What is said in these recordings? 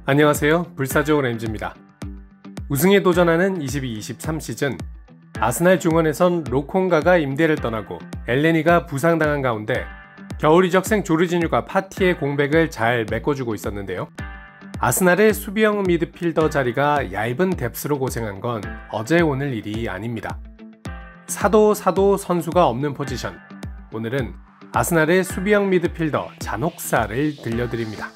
안녕하세요. 불사조 램즈입니다. 우승에 도전하는 22-23 시즌 아스날 중원에선 로콩가가 임대를 떠나고 엘네니가 부상당한 가운데 겨울 이적생 조르지뉴가 파티의 공백을 잘 메꿔주고 있었는데요. 아스날의 수비형 미드필더 자리가 얇은 뎁스로 고생한 건 어제 오늘 일이 아닙니다. 사도 선수가 없는 포지션. 오늘은 아스날의 수비형 미드필더 잔혹사를 들려드립니다.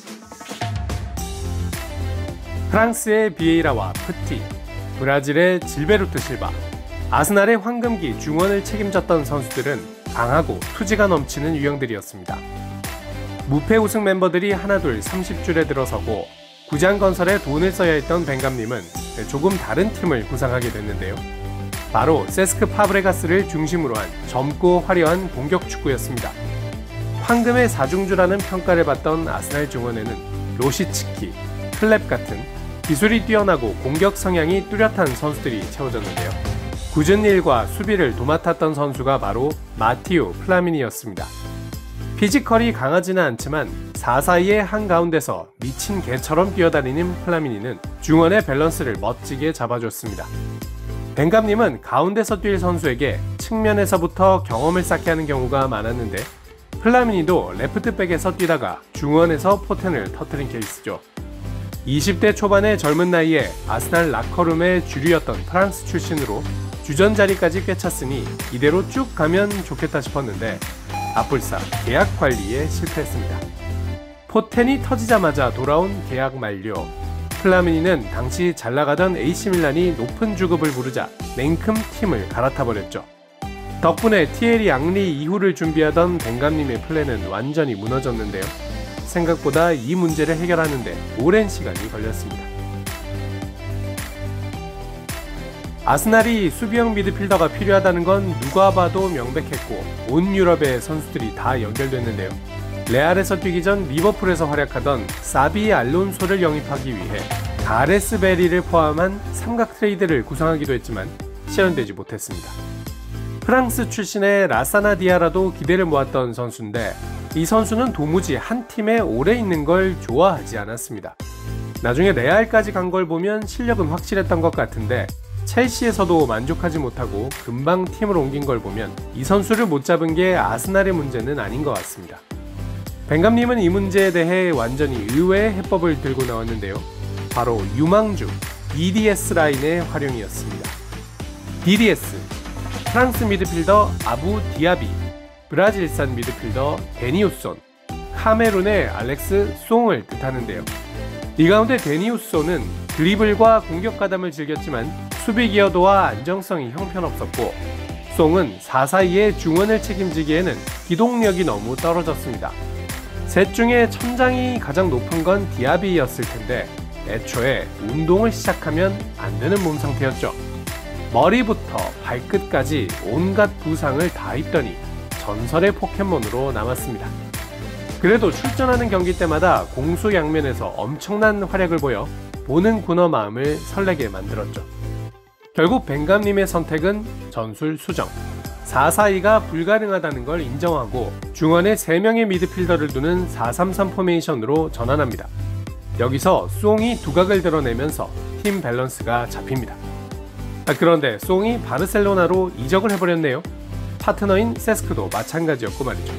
프랑스의 비에이라와 프티, 브라질의 질베르토 실바, 아스날의 황금기 중원을 책임졌던 선수들은 강하고 투지가 넘치는 유형들이었습니다. 무패 우승 멤버들이 하나둘 30줄에 들어서고 구장 건설에 돈을 써야 했던 벵감님은 조금 다른 팀을 구상하게 됐는데요. 바로 세스크 파브레가스를 중심으로 한 젊고 화려한 공격 축구였습니다. 황금의 사중주라는 평가를 받던 아스날 중원에는 로시츠키, 클랩 같은 기술이 뛰어나고 공격 성향이 뚜렷한 선수들이 채워졌는데요. 굳은 일과 수비를 도맡았던 선수가 바로 마티오 플라미니였습니다. 피지컬이 강하지는 않지만 4사이의 한가운데서 미친 개처럼 뛰어다니는 플라미니는 중원의 밸런스를 멋지게 잡아줬습니다. 벵감님은 가운데서 뛸 선수에게 측면에서부터 경험을 쌓게 하는 경우가 많았는데 플라미니도 레프트백에서 뛰다가 중원에서 포텐을 터뜨린 케이스죠. 20대 초반의 젊은 나이에 아스날 라커룸의 주류였던 프랑스 출신으로 주전 자리까지 꿰찼으니 이대로 쭉 가면 좋겠다 싶었는데 아뿔싸 계약 관리에 실패했습니다. 포텐이 터지자마자 돌아온 계약 만료. 플라미니는 당시 잘나가던 AC밀란이 높은 주급을 부르자 냉큼 팀을 갈아타버렸죠. 덕분에 티에리 앙리 이후를 준비하던 벵감님의 플랜은 완전히 무너졌는데요. 생각보다 이 문제를 해결하는데 오랜 시간이 걸렸습니다. 아스날이 수비형 미드필더가 필요하다는 건 누가 봐도 명백했고 온 유럽의 선수들이 다 연결됐는데요. 레알에서 뛰기 전 리버풀에서 활약하던 사비 알론소를 영입하기 위해 가레스 베리를 포함한 삼각 트레이드를 구상하기도 했지만 실현되지 못했습니다. 프랑스 출신의 라사나 디아라도 기대를 모았던 선수인데 이 선수는 도무지 한 팀에 오래 있는 걸 좋아하지 않았습니다. 나중에 레알까지 간 걸 보면 실력은 확실했던 것 같은데 첼시에서도 만족하지 못하고 금방 팀을 옮긴 걸 보면 이 선수를 못 잡은 게 아스날의 문제는 아닌 것 같습니다. 벵감님은 이 문제에 대해 완전히 의외의 해법을 들고 나왔는데요. 바로 유망주 DDS 라인의 활용이었습니다. DDS, 프랑스 미드필더 아부 디아비, 브라질산 미드필더 데니우손, 카메룬의 알렉스 송을 뜻하는데요. 이 가운데 데니우손은 드리블과 공격 가담을 즐겼지만 수비 기여도와 안정성이 형편없었고 송은 4사이의 중원을 책임지기에는 기동력이 너무 떨어졌습니다. 셋 중에 천장이 가장 높은 건 디아비였을 텐데 애초에 운동을 시작하면 안 되는 몸 상태였죠. 머리부터 발끝까지 온갖 부상을 다 입더니 전설의 포켓몬으로 남았습니다. 그래도 출전하는 경기 때마다 공수양면에서 엄청난 활약을 보여 보는 군어 마음을 설레게 만들었죠. 결국 벵감님의 선택은 전술 수정. 4-4-2가 불가능하다는 걸 인정하고 중원에 3명의 미드필더를 두는 4-3-3 포메이션으로 전환합니다. 여기서 송이 두각을 드러내면서 팀 밸런스가 잡힙니다. 그런데 송이 바르셀로나로 이적을 해버렸네요. 파트너인 세스크도 마찬가지였고 말이죠.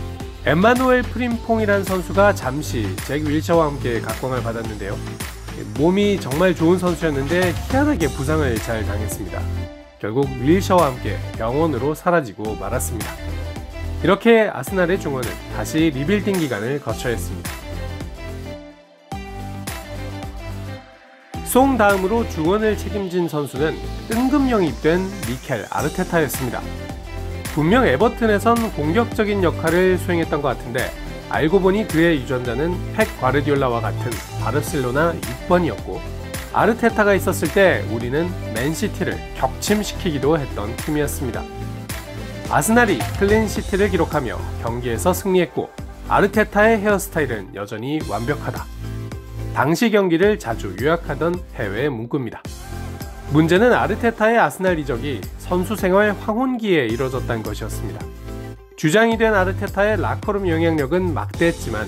엠마누엘 프림퐁이란 선수가 잠시 잭 윌셔와 함께 각광을 받았는데요. 몸이 정말 좋은 선수였는데 희한하게 부상을 잘 당했습니다. 결국 윌셔와 함께 병원으로 사라지고 말았습니다. 이렇게 아스날의 중원은 다시 리빌딩 기간을 거쳐야 했습니다. 송 다음으로 중원을 책임진 선수는 뜬금 영입된 미켈 아르테타였습니다. 분명 에버튼에선 공격적인 역할을 수행했던 것 같은데 알고 보니 그의 유전자는 펩 과르디올라와 같은 바르셀로나 6번이었고 아르테타가 있었을 때 우리는 맨시티를 격침시키기도 했던 팀이었습니다. 아스날이 클린시트를 기록하며 경기에서 승리했고 아르테타의 헤어스타일은 여전히 완벽하다. 당시 경기를 자주 요약하던 해외 문구입니다. 문제는 아르테타의 아스날 이적이 선수 생활 황혼기에 이뤄졌다는 것이었습니다. 주장이 된 아르테타의 라커룸 영향력은 막대했지만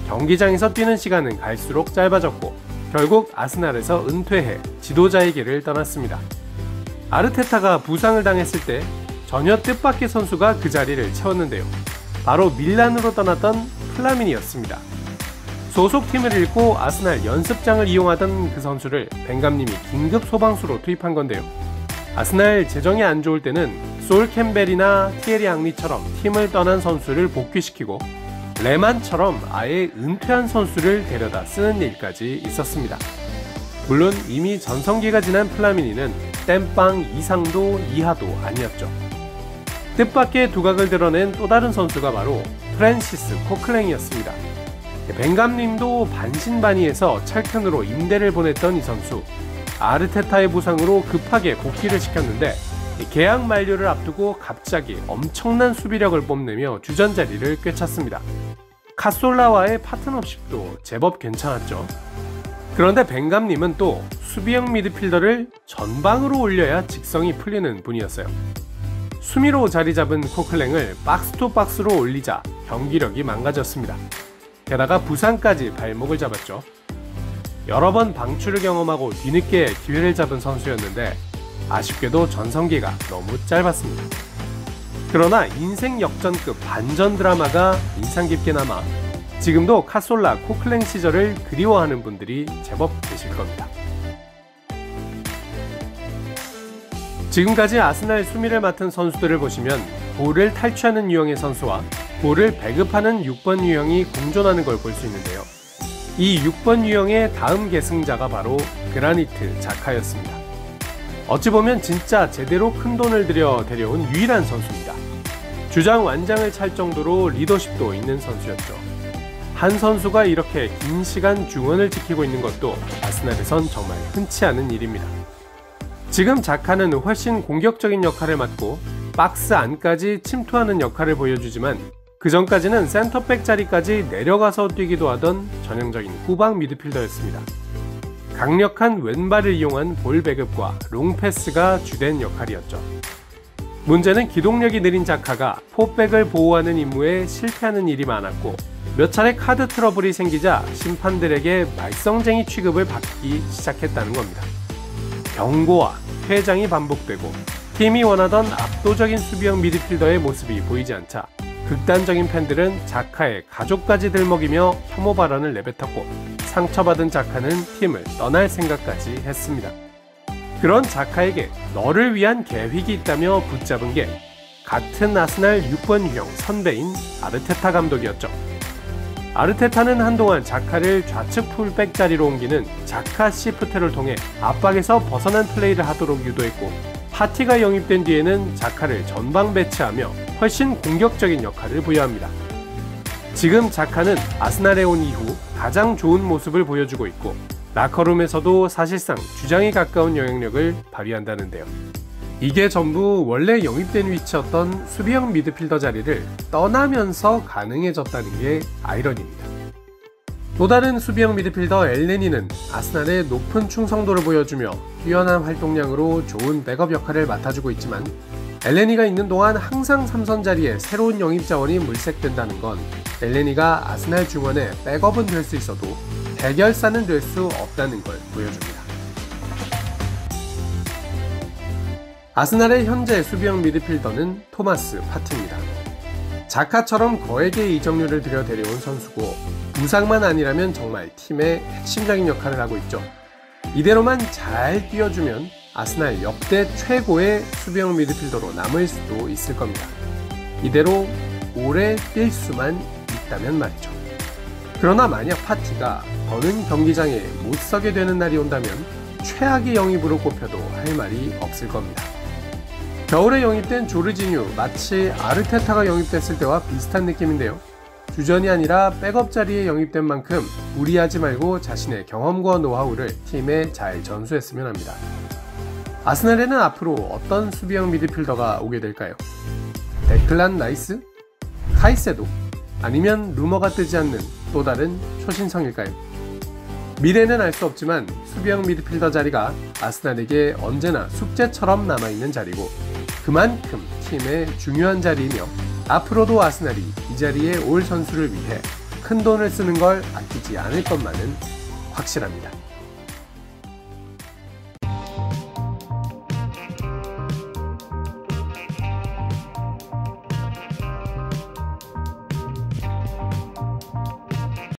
경기장에서 뛰는 시간은 갈수록 짧아졌고 결국 아스날에서 은퇴해 지도자의 길을 떠났습니다. 아르테타가 부상을 당했을 때 전혀 뜻밖의 선수가 그 자리를 채웠는데요. 바로 밀란으로 떠났던 플라미니였습니다. 소속팀을 잃고 아스날 연습장을 이용하던 그 선수를 벵감님이 긴급 소방수로 투입한 건데요. 아스날 재정이 안 좋을 때는 솔 캠벨이나 티에리 앙리처럼 팀을 떠난 선수를 복귀시키고 레만처럼 아예 은퇴한 선수를 데려다 쓰는 일까지 있었습니다. 물론 이미 전성기가 지난 플라미니는 땜빵 이상도 이하도 아니었죠. 뜻밖의 두각을 드러낸 또 다른 선수가 바로 프랜시스 코클랭이었습니다. 벵감님도 반신반의해서 찰튼으로 임대를 보냈던 이 선수, 아르테타의 부상으로 급하게 복귀를 시켰는데 계약 만료를 앞두고 갑자기 엄청난 수비력을 뽐내며 주전자리를 꿰찼습니다. 카솔라와의 파트너십도 제법 괜찮았죠. 그런데 벵감님은 또 수비형 미드필더를 전방으로 올려야 직성이 풀리는 분이었어요. 수미로 자리 잡은 코클랭을 박스투박스로 올리자 경기력이 망가졌습니다. 게다가 부상까지 발목을 잡았죠. 여러 번 방출을 경험하고 뒤늦게 기회를 잡은 선수였는데 아쉽게도 전성기가 너무 짧았습니다. 그러나 인생 역전급 반전 드라마가 인상 깊게 남아 지금도 카솔라, 코클랭 시절을 그리워하는 분들이 제법 계실 겁니다. 지금까지 아스날 수미를 맡은 선수들을 보시면 볼을 탈취하는 유형의 선수와 볼을 배급하는 6번 유형이 공존하는 걸 볼 수 있는데요. 이 6번 유형의 다음 계승자가 바로 그라니트 자카였습니다. 어찌 보면 진짜 제대로 큰 돈을 들여 데려온 유일한 선수입니다. 주장 완장을 찰 정도로 리더십도 있는 선수였죠. 한 선수가 이렇게 긴 시간 중원을 지키고 있는 것도 아스날에선 정말 흔치 않은 일입니다. 지금 자카는 훨씬 공격적인 역할을 맡고 박스 안까지 침투하는 역할을 보여주지만 그 전까지는 센터백 자리까지 내려가서 뛰기도 하던 전형적인 후방 미드필더였습니다. 강력한 왼발을 이용한 볼 배급과 롱패스가 주된 역할이었죠. 문제는 기동력이 느린 자카가 포백을 보호하는 임무에 실패하는 일이 많았고 몇 차례 카드 트러블이 생기자 심판들에게 말썽쟁이 취급을 받기 시작했다는 겁니다. 경고와 퇴장이 반복되고 팀이 원하던 압도적인 수비형 미드필더의 모습이 보이지 않자 극단적인 팬들은 자카의 가족까지 들먹이며 혐오 발언을 내뱉었고 상처받은 자카는 팀을 떠날 생각까지 했습니다. 그런 자카에게 너를 위한 계획이 있다며 붙잡은 게 같은 아스날 6번 유형 선배인 아르테타 감독이었죠. 아르테타는 한동안 자카를 좌측 풀백 자리로 옮기는 자카 시프트를 통해 압박에서 벗어난 플레이를 하도록 유도했고 파티가 영입된 뒤에는 자카를 전방 배치하며 훨씬 공격적인 역할을 부여합니다. 지금 자카는 아스날에 온 이후 가장 좋은 모습을 보여주고 있고 라커룸에서도 사실상 주장에 가까운 영향력을 발휘한다는데요. 이게 전부 원래 영입된 위치였던 수비형 미드필더 자리를 떠나면서 가능해졌다는 게 아이러니입니다. 또 다른 수비형 미드필더 엘네니는 아스날의 높은 충성도를 보여주며 뛰어난 활동량으로 좋은 백업 역할을 맡아주고 있지만 엘네니가 있는 동안 항상 3선 자리에 새로운 영입 자원이 물색된다는 건 엘네니가 아스날 중원의 백업은 될 수 있어도 해결사는 될 수 없다는 걸 보여줍니다. 아스날의 현재 수비형 미드필더는 토마스 파티입니다. 자카처럼 거액의 이적료를 들여 데려온 선수고 부상만 아니라면 정말 팀의 핵심적인 역할을 하고 있죠. 이대로만 잘 뛰어주면 아스날 역대 최고의 수비형 미드필더로 남을 수도 있을 겁니다. 이대로 오래 뛸 수만 있다면 말이죠. 그러나 만약 파티가 더는 경기장에 못 서게 되는 날이 온다면 최악의 영입으로 꼽혀도 할 말이 없을 겁니다. 겨울에 영입된 조르지뉴, 마치 아르테타가 영입됐을 때와 비슷한 느낌인데요. 주전이 아니라 백업 자리에 영입된 만큼 무리하지 말고 자신의 경험과 노하우를 팀에 잘 전수했으면 합니다. 아스날에는 앞으로 어떤 수비형 미드필더가 오게 될까요? 데클란 라이스? 카이세도? 아니면 루머가 뜨지 않는 또 다른 초신성일까요? 미래는 알 수 없지만 수비형 미드필더 자리가 아스날에게 언제나 숙제처럼 남아있는 자리고 그만큼 팀의 중요한 자리이며 앞으로도 아스날이 이 자리에 올 선수를 위해 큰 돈을 쓰는 걸 아끼지 않을 것만은 확실합니다.